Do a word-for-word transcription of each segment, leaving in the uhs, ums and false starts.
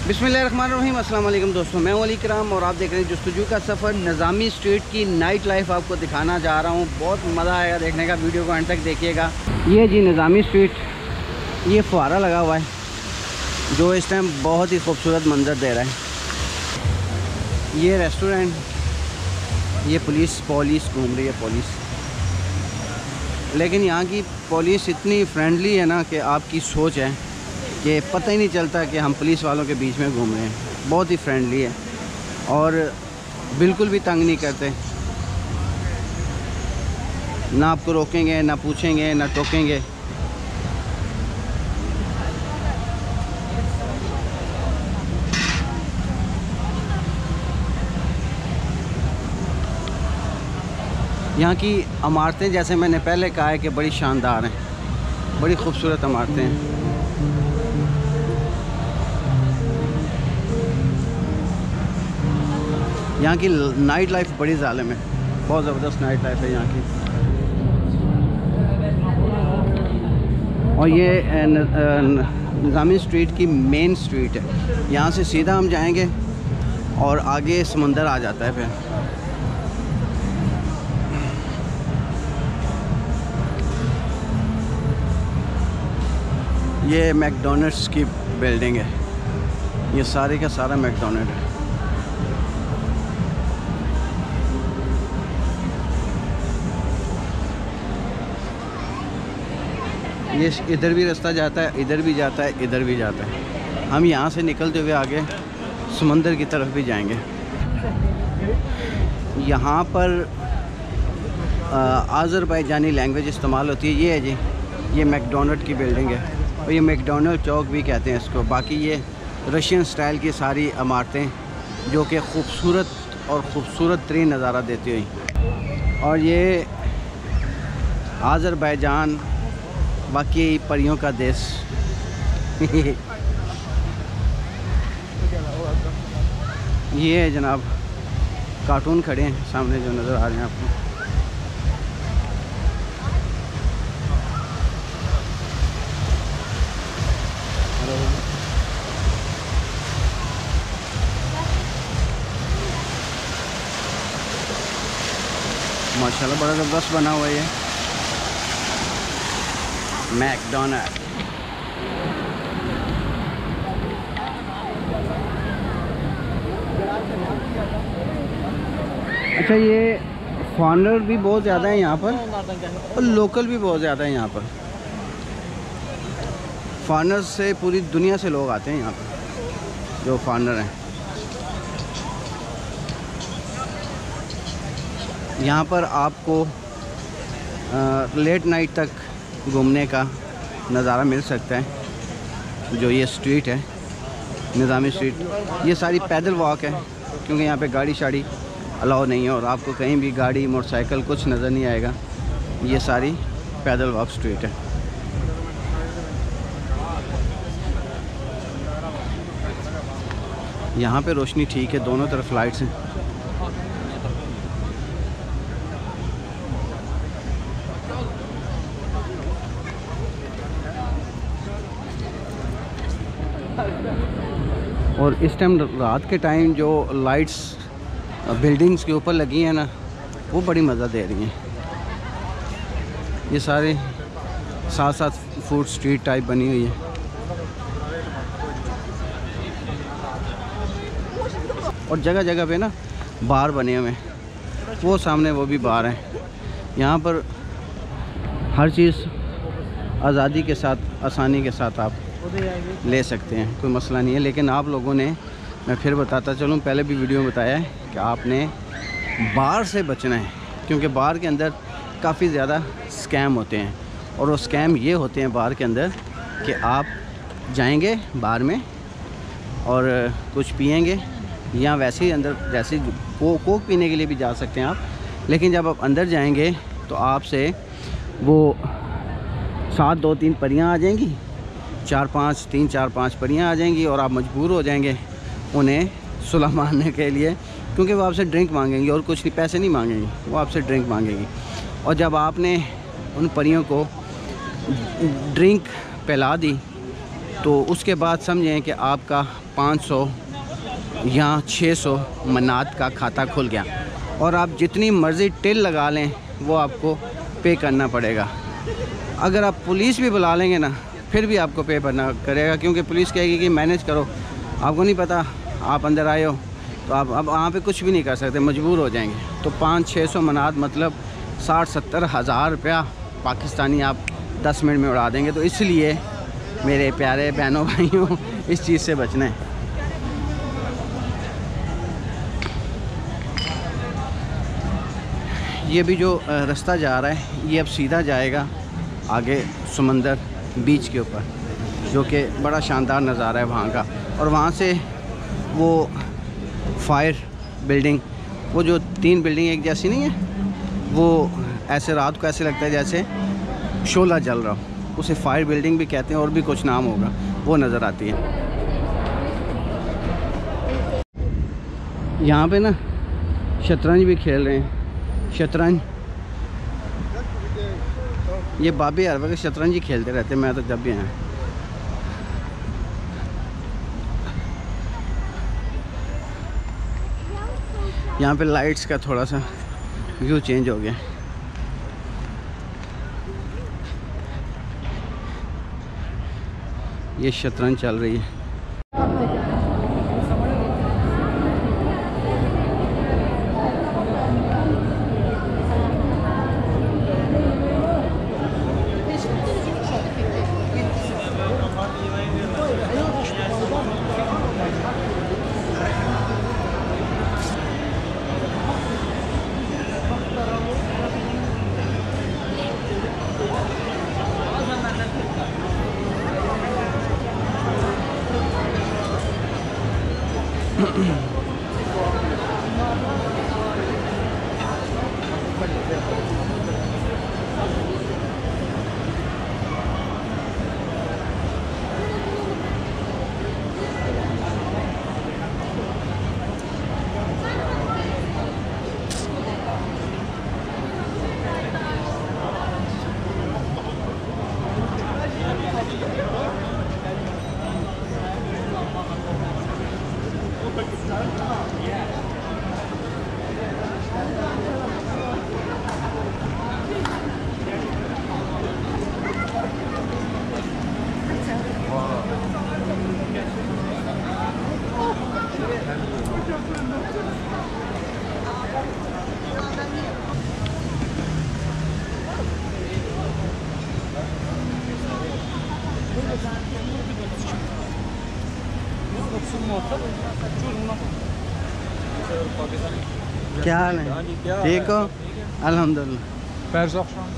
बिस्मिल्लाहिर्रहमानिर्रहीम। अस्सलाम वालेकुम दोस्तों, मैं हूं अली कराम और आप देख रहे हैं जस्तजू का सफ़र। निज़ामी स्ट्रीट की नाइट लाइफ आपको दिखाना जा रहा हूं। बहुत मज़ा आएगा देखने का, वीडियो को एंड तक देखिएगा। ये जी निज़ामी स्ट्रीट, ये फुहारा लगा हुआ है जो इस टाइम बहुत ही खूबसूरत मंजर दे रहा है। ये रेस्टोरेंट, ये पुलिस पुलिस घूम रही है पुलिस, लेकिन यहाँ की पुलिस इतनी फ्रेंडली है ना कि आपकी सोच है कि पता ही नहीं चलता कि हम पुलिस वालों के बीच में घूम रहे हैं। बहुत ही फ्रेंडली है और बिल्कुल भी तंग नहीं करते, ना आपको रोकेंगे, ना पूछेंगे, ना टोकेंगे। यहाँ की इमारतें, जैसे मैंने पहले कहा है कि बड़ी शानदार हैं, बड़ी खूबसूरत इमारतें हैं। यहाँ की नाइट लाइफ बड़ी ज़ालिम है, बहुत ज़बरदस्त नाइट लाइफ है यहाँ की। और ये निज़ामी स्ट्रीट की मेन स्ट्रीट है। यहाँ से सीधा हम जाएंगे और आगे समंदर आ जाता है। फिर ये मैकडॉनल्ड्स की बिल्डिंग है, ये सारे का सारा मैकडॉनल्ड है। ये इधर भी रास्ता जाता है, इधर भी जाता है, इधर भी जाता है। हम यहाँ से निकलते हुए आगे समंदर की तरफ भी जाएंगे। यहाँ पर आज़रबाईजानी लैंग्वेज इस्तेमाल होती है। ये है जी, ये मैकडॉनल्ड की बिल्डिंग है और ये मैकडॉनल्ड चौक भी कहते हैं इसको। बाकी ये रशियन स्टाइल की सारी इमारतें जो कि खूबसूरत और ख़ूबसूरत तरीन नज़ारा देती हुई। और ये आज़रबाईजान बाकी परियों का देश। ये है जनाब, कार्टून खड़े हैं सामने जो नज़र आ रहे हैं आपको। माशाल्लाह बड़ा ज़बरदस्त बना हुआ है मैकडॉनल्ड। अच्छा, ये फॉरेनर भी बहुत ज़्यादा है यहाँ पर और लोकल भी बहुत ज़्यादा है यहाँ पर। फॉरेनर से पूरी दुनिया से लोग आते हैं यहाँ पर जो फॉरेनर हैं। यहाँ पर आपको आ, लेट नाइट तक घूमने का नज़ारा मिल सकता है। जो ये स्ट्रीट है निज़ामी स्ट्रीट, ये सारी पैदल वॉक है क्योंकि यहाँ पे गाड़ी शाड़ी अलाउ नहीं है और आपको कहीं भी गाड़ी मोटरसाइकिल कुछ नज़र नहीं आएगा। ये सारी पैदल वॉक स्ट्रीट है। यहाँ पे रोशनी ठीक है, दोनों तरफ लाइट्स हैं। और इस टाइम रात के टाइम जो लाइट्स बिल्डिंग्स के ऊपर लगी हैं ना, वो बड़ी मज़ा दे रही हैं। ये सारे साथ साथ फूड स्ट्रीट टाइप बनी हुई है। और जगह जगह पे ना बार बने हुए हैं, वो सामने वो भी बार हैं। यहाँ पर हर चीज़ आज़ादी के साथ, आसानी के साथ आप ले सकते हैं, कोई मसला नहीं है। लेकिन आप लोगों ने, मैं फिर बताता चलूँ, पहले भी वीडियो में बताया है कि आपने बार से बचना है क्योंकि बार के अंदर काफ़ी ज़्यादा स्कैम होते हैं। और वो स्कैम ये होते हैं बार के अंदर कि आप जाएंगे बार में और कुछ पिएंगे या वैसे ही अंदर, जैसे को कोक पीने के लिए भी जा सकते हैं आप, लेकिन जब आप अंदर जाएंगे तो आपसे वो सात दो तीन परियां आ जाएंगी, चार पाँच तीन चार पाँच परियां आ जाएंगी और आप मजबूर हो जाएंगे उन्हें सुलह मारने के लिए, क्योंकि वो आपसे ड्रिंक मांगेंगी और कुछ नहीं, पैसे नहीं मांगेंगी, वो आपसे ड्रिंक मांगेंगी। और जब आपने उन परियों को ड्रिंक पिला दी तो उसके बाद समझें कि आपका पाँच सौ या छः सौ मनात का खाता खुल गया। और आप जितनी मर्ज़ी टिल लगा लें वो आपको पे करना पड़ेगा। अगर आप पुलिस भी बुला लेंगे ना फिर भी आपको पे करना करेगा, क्योंकि पुलिस कहेगी कि मैनेज करो, आपको नहीं पता, आप अंदर आए हो तो आप अब वहाँ पे कुछ भी नहीं कर सकते, मजबूर हो जाएंगे। तो पाँच छः सौ मनात मतलब साठ सत्तर हज़ार रुपया पाकिस्तानी आप दस मिनट में उड़ा देंगे। तो इसलिए मेरे प्यारे बहनों भाइयों इस चीज़ से बचना है। ये भी जो रास्ता जा रहा है ये अब सीधा जाएगा आगे समंदर बीच के ऊपर, जो कि बड़ा शानदार नज़ारा है वहाँ का। और वहाँ से वो फायर बिल्डिंग, वो जो तीन बिल्डिंग एक जैसी नहीं है, वो ऐसे रात को ऐसे लगता है जैसे शोला जल रहा हो, उसे फायर बिल्डिंग भी कहते हैं और भी कुछ नाम होगा, वो नज़र आती है। यहाँ पे ना शतरंज भी खेल रहे हैं। शतरंज, ये बाबे हर वक्त शतरंज ही खेलते रहते हैं, मैं तो जब भी आया। यहाँ पे लाइट्स का थोड़ा सा व्यू चेंज हो गया। ये शतरंज चल रही है। क्या हाल है? ठीक हो? अल्हम्दुलिल्लाह।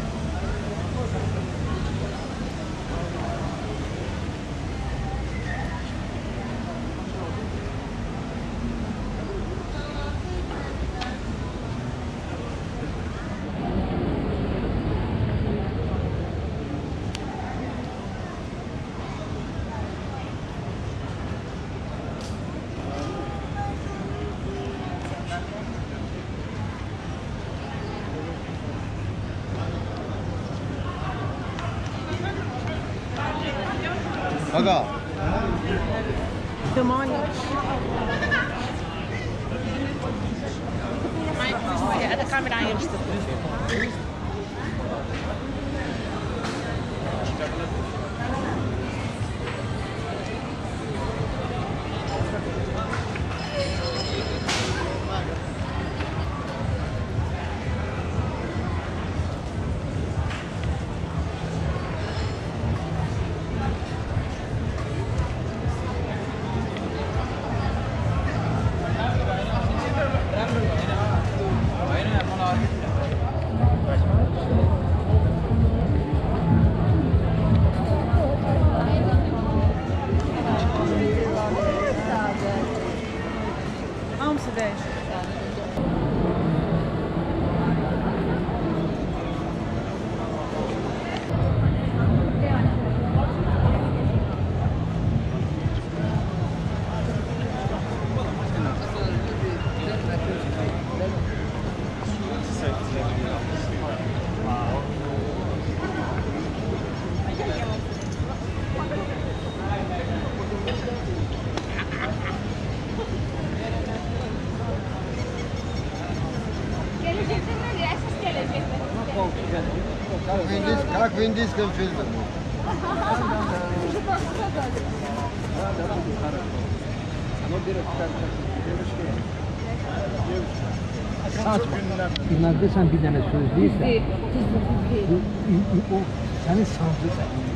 Aga. Good morning. Ada kamera ayırmıştım. İnandı sen bir tane söz değilse o senin sancı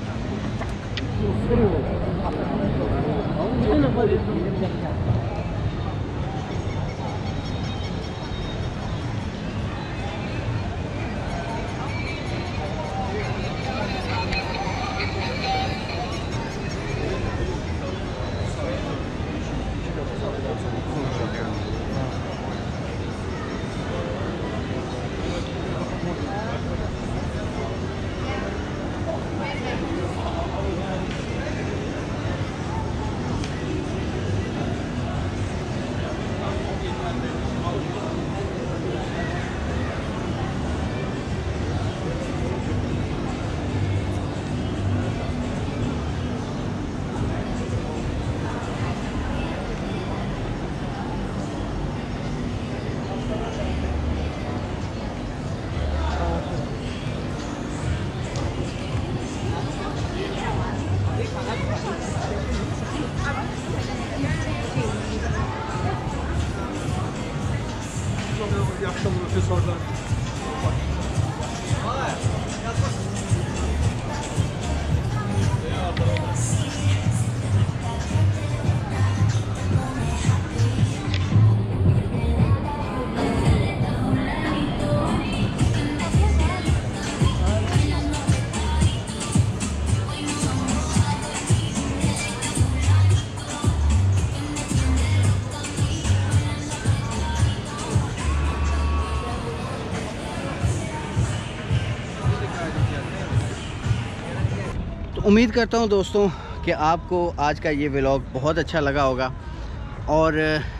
उम्मीद करता हूँ दोस्तों कि आपको आज का ये व्लॉग बहुत अच्छा लगा होगा, और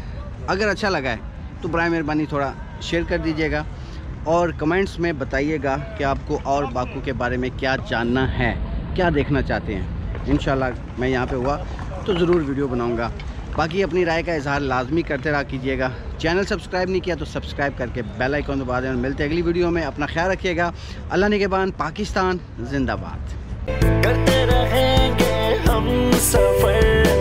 अगर अच्छा लगा है तो बराए मेहरबानी थोड़ा शेयर कर दीजिएगा और कमेंट्स में बताइएगा कि आपको और बाकू के बारे में क्या जानना है, क्या देखना चाहते हैं। इंशाल्लाह मैं यहाँ पे हुआ तो ज़रूर वीडियो बनाऊँगा। बाकी अपनी राय का इजहार लाजमी करते रहा कीजिएगा। चैनल सब्सक्राइब नहीं किया तो सब्सक्राइब करके बेल आइकन दबा दें और मिलते हैं अगली वीडियो में। अपना ख्याल रखिएगा। अल्लाह निगहबान। पाकिस्तान जिंदाबाद। करते रहेंगे हम सफर।